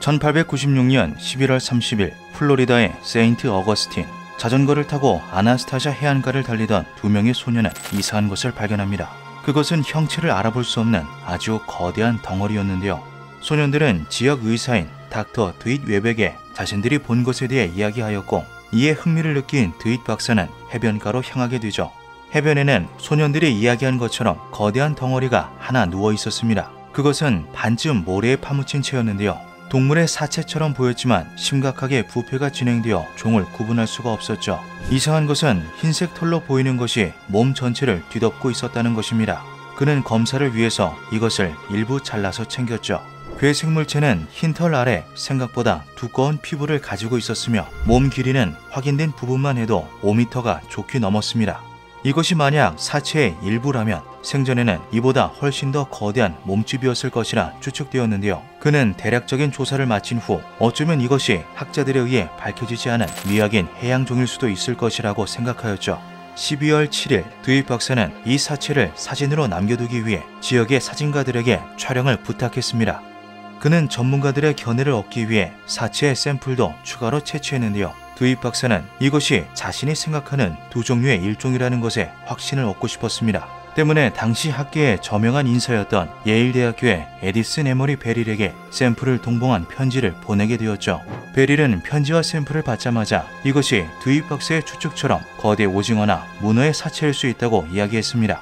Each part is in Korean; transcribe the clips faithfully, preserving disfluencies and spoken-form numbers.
천팔백구십육 년 십일월 삼십일 플로리다의 세인트 어거스틴. 자전거를 타고 아나스타샤 해안가를 달리던 두 명의 소녀는 이상한 것을 발견합니다. 그것은 형체를 알아볼 수 없는 아주 거대한 덩어리였는데요. 소년들은 지역 의사인 닥터 드윗 웨백에 자신들이 본 것에 대해 이야기하였고, 이에 흥미를 느낀 드윗 박사는 해변가로 향하게 되죠. 해변에는 소년들이 이야기한 것처럼 거대한 덩어리가 하나 누워 있었습니다. 그것은 반쯤 모래에 파묻힌 채였는데요. 동물의 사체처럼 보였지만 심각하게 부패가 진행되어 종을 구분할 수가 없었죠. 이상한 것은 흰색 털로 보이는 것이 몸 전체를 뒤덮고 있었다는 것입니다. 그는 검사를 위해서 이것을 일부 잘라서 챙겼죠. 괴 생물체는 흰 털 아래 생각보다 두꺼운 피부를 가지고 있었으며 몸 길이는 확인된 부분만 해도 오 미터가 좋게 넘었습니다. 이것이 만약 사체의 일부라면 생전에는 이보다 훨씬 더 거대한 몸집이었을 것이라 추측되었는데요. 그는 대략적인 조사를 마친 후 어쩌면 이것이 학자들에 의해 밝혀지지 않은 미확인 해양종일 수도 있을 것이라고 생각하였죠. 십이월 칠일 드윗 박사는 이 사체를 사진으로 남겨두기 위해 지역의 사진가들에게 촬영을 부탁했습니다. 그는 전문가들의 견해를 얻기 위해 사체의 샘플도 추가로 채취했는데요. 드윗 박사는 이것이 자신이 생각하는 두 종류의 일종이라는 것에 확신을 얻고 싶었습니다. 때문에 당시 학계의 저명한 인사였던 예일대학교의 에디슨 에머리 베릴에게 샘플을 동봉한 편지를 보내게 되었죠. 베릴은 편지와 샘플을 받자마자 이것이 드윗 박사의 추측처럼 거대 오징어나 문어의 사체일 수 있다고 이야기했습니다.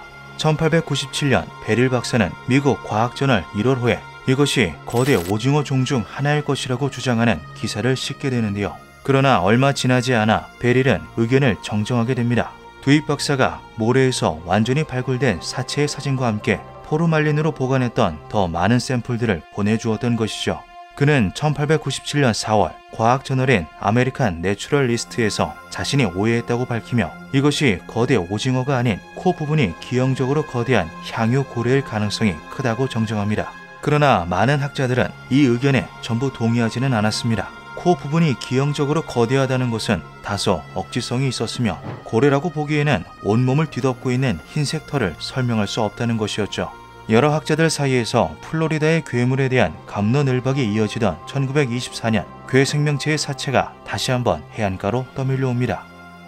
천팔백구십칠 년 베릴 박사는 미국 과학저널 일월호에 이것이 거대 오징어 종 중 하나일 것이라고 주장하는 기사를 싣게 되는데요. 그러나 얼마 지나지 않아 베릴은 의견을 정정하게 됩니다. 드윗 박사가 모래에서 완전히 발굴된 사체의 사진과 함께 포르말린으로 보관했던 더 많은 샘플들을 보내주었던 것이죠. 그는 천팔백구십칠 년 사월 과학저널인 아메리칸 내추럴리스트에서 자신이 오해했다고 밝히며 이것이 거대 오징어가 아닌 코 부분이 기형적으로 거대한 향유 고래일 가능성이 크다고 정정합니다. 그러나 많은 학자들은 이 의견에 전부 동의하지는 않았습니다. 코 부분이 기형적으로 거대하다는 것은 다소 억지성이 있었으며 고래라고 보기에는 온몸을 뒤덮고 있는 흰색 털을 설명할 수 없다는 것이었죠. 여러 학자들 사이에서 플로리다의 괴물에 대한 갑론을박이 이어지던 천구백이십사 년 괴 생명체의 사체가 다시 한번 해안가로 떠밀려 옵니다.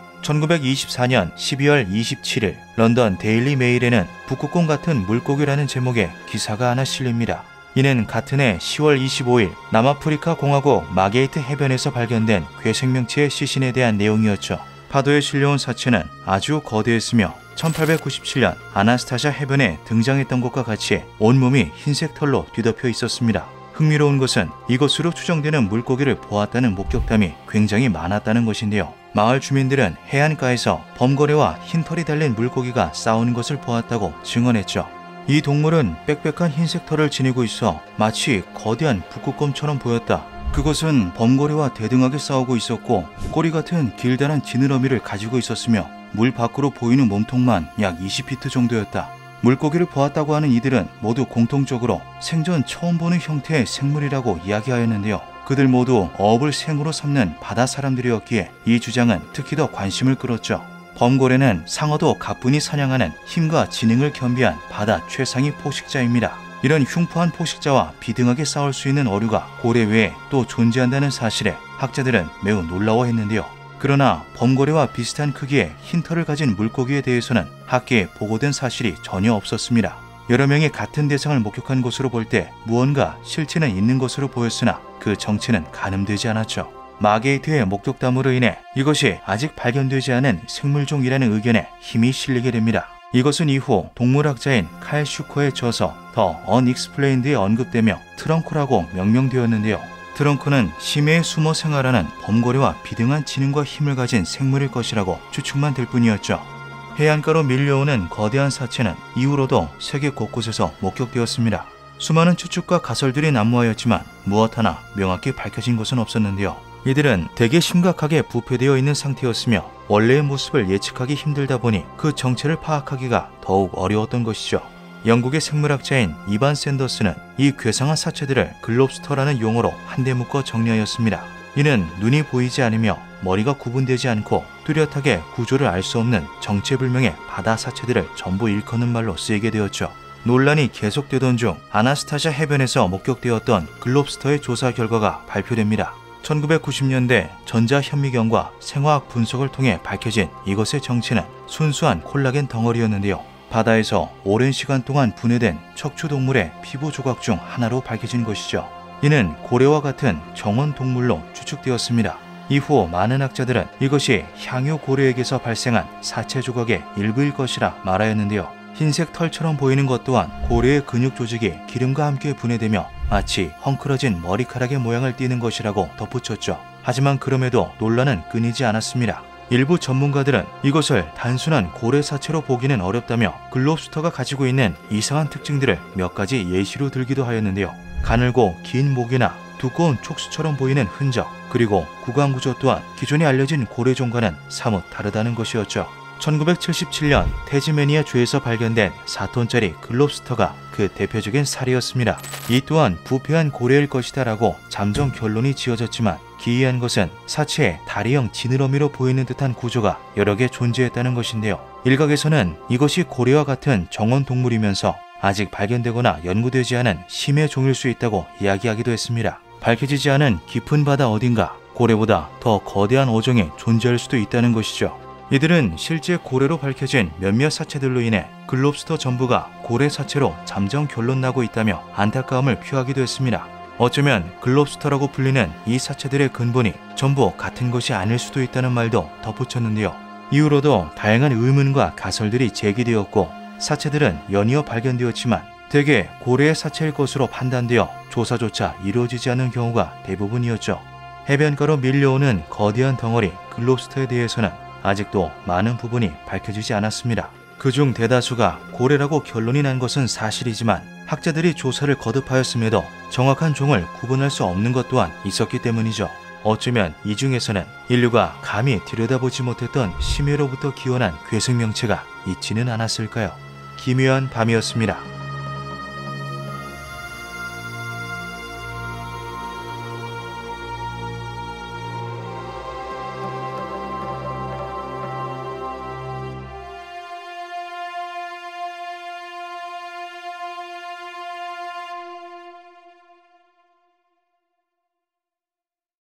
천구백이십사 년 십이월 이십칠일 런던 데일리 메일에는 북극곰 같은 물고기라는 제목의 기사가 하나 실립니다. 이는 같은 해 시월 이십오일 남아프리카 공화국 마게이트 해변에서 발견된 괴 생명체의 시신에 대한 내용이었죠. 파도에 실려온 사체는 아주 거대했으며 천팔백구십칠 년 아나스타샤 해변에 등장했던 것과 같이 온몸이 흰색 털로 뒤덮여 있었습니다. 흥미로운 것은 이것으로 추정되는 물고기를 보았다는 목격담이 굉장히 많았다는 것인데요. 마을 주민들은 해안가에서 범거래와 흰털이 달린 물고기가 싸우는 것을 보았다고 증언했죠. 이 동물은 빽빽한 흰색 털을 지니고 있어 마치 거대한 북극곰처럼 보였다. 그것은 범거래와 대등하게 싸우고 있었고 꼬리 같은 길다란 지느러미를 가지고 있었으며 물 밖으로 보이는 몸통만 약 이십 피트 정도였다. 물고기를 보았다고 하는 이들은 모두 공통적으로 생전 처음 보는 형태의 생물이라고 이야기하였는데요. 그들 모두 어업을 생으로 삼는 바다 사람들이었기에 이 주장은 특히 더 관심을 끌었죠. 범고래는 상어도 가뿐히 사냥하는 힘과 지능을 겸비한 바다 최상위 포식자입니다. 이런 흉포한 포식자와 비등하게 싸울 수 있는 어류가 고래 외에 또 존재한다는 사실에 학자들은 매우 놀라워했는데요. 그러나 범고래와 비슷한 크기의 흰털을 가진 물고기에 대해서는 학계에 보고된 사실이 전혀 없었습니다. 여러 명이 같은 대상을 목격한 것으로 볼 때 무언가 실체는 있는 것으로 보였으나 그 정체는 가늠되지 않았죠. 마게이트의 목격담으로 인해 이것이 아직 발견되지 않은 생물종이라는 의견에 힘이 실리게 됩니다. 이것은 이후 동물학자인 칼 슈커의 저서 더 언익스플레인드에 언급되며 트렁크라고 명명되었는데요. 트렁크는 심해에 숨어 생활하는 범고래와 비등한 지능과 힘을 가진 생물일 것이라고 추측만 될 뿐이었죠. 해안가로 밀려오는 거대한 사체는 이후로도 세계 곳곳에서 목격되었습니다. 수많은 추측과 가설들이 난무하였지만 무엇 하나 명확히 밝혀진 것은 없었는데요. 이들은 대개 심각하게 부패되어 있는 상태였으며 원래의 모습을 예측하기 힘들다 보니 그 정체를 파악하기가 더욱 어려웠던 것이죠. 영국의 생물학자인 이반 샌더스는 이 괴상한 사체들을 글롭스터라는 용어로 한데 묶어 정리하였습니다. 이는 눈이 보이지 않으며 머리가 구분되지 않고 뚜렷하게 구조를 알 수 없는 정체불명의 바다 사체들을 전부 일컫는 말로 쓰이게 되었죠. 논란이 계속되던 중 아나스타샤 해변에서 목격되었던 글롭스터의 조사 결과가 발표됩니다. 천구백구십 년대 전자현미경과 생화학 분석을 통해 밝혀진 이것의 정체는 순수한 콜라겐 덩어리였는데요. 바다에서 오랜 시간 동안 분해된 척추동물의 피부 조각 중 하나로 밝혀진 것이죠. 이는 고래와 같은 정원 동물로 추측되었습니다. 이후 많은 학자들은 이것이 향유 고래에게서 발생한 사체 조각의 일부일 것이라 말하였는데요. 흰색 털처럼 보이는 것 또한 고래의 근육 조직이 기름과 함께 분해되며 마치 헝클어진 머리카락의 모양을 띠는 것이라고 덧붙였죠. 하지만 그럼에도 논란은 끊이지 않았습니다. 일부 전문가들은 이것을 단순한 고래 사체로 보기는 어렵다며 글롭스터가 가지고 있는 이상한 특징들을 몇 가지 예시로 들기도 하였는데요. 가늘고 긴 목이나 두꺼운 촉수처럼 보이는 흔적, 그리고 구강 구조 또한 기존에 알려진 고래종과는 사뭇 다르다는 것이었죠. 천구백칠십칠 년 태즈메니아 주에서 발견된 사 톤짜리 글롭스터가 그 대표적인 사례였습니다. 이 또한 부패한 고래일 것이다 라고 잠정 결론이 지어졌지만 기이한 것은 사체에 다리형 지느러미로 보이는 듯한 구조가 여러 개 존재했다는 것인데요. 일각에서는 이것이 고래와 같은 정원 동물이면서 아직 발견되거나 연구되지 않은 심해 종일 수 있다고 이야기하기도 했습니다. 밝혀지지 않은 깊은 바다 어딘가 고래보다 더 거대한 어종이 존재할 수도 있다는 것이죠. 이들은 실제 고래로 밝혀진 몇몇 사체들로 인해 글롭스터 전부가 고래 사체로 잠정 결론 나고 있다며 안타까움을 표하기도 했습니다. 어쩌면 글롭스터라고 불리는 이 사체들의 근본이 전부 같은 것이 아닐 수도 있다는 말도 덧붙였는데요. 이후로도 다양한 의문과 가설들이 제기되었고 사체들은 연이어 발견되었지만 대개 고래의 사체일 것으로 판단되어 조사조차 이루어지지 않은 경우가 대부분이었죠. 해변가로 밀려오는 거대한 덩어리 글롭스터에 대해서는 아직도 많은 부분이 밝혀지지 않았습니다. 그중 대다수가 고래라고 결론이 난 것은 사실이지만 학자들이 조사를 거듭하였음에도 정확한 종을 구분할 수 없는 것 또한 있었기 때문이죠. 어쩌면 이 중에서는 인류가 감히 들여다보지 못했던 심해로부터 기원한 괴생명체가 있지는 않았을까요? 기묘한 밤이었습니다.